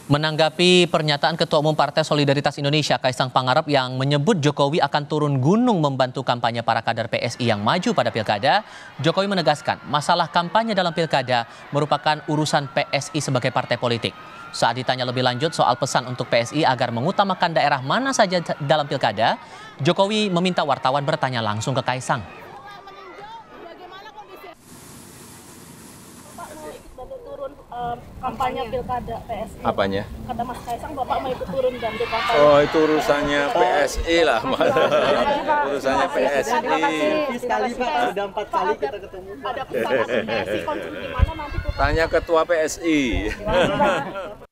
Menanggapi pernyataan Ketua Umum Partai Solidaritas Indonesia Kaisang Pangarep yang menyebut Jokowi akan turun gunung membantu kampanye para kader PSI yang maju pada pilkada, Jokowi menegaskan masalah kampanye dalam pilkada merupakan urusan PSI sebagai partai politik. Saat ditanya lebih lanjut soal pesan untuk PSI agar mengutamakan daerah mana saja dalam pilkada, Jokowi meminta wartawan bertanya langsung ke Kaisang. Kampanye pilkada PSI. Apanya? Kata Mas Kaisang, Bapak mau ikut turun bantu kampanye. Oh, itu urusannya PSI lah. Urusannya PSI. Sekali Pak, sudah 4 kali kita ketemu. Ada pesan PSI konflik di mana nanti? Tanya ketua PSI.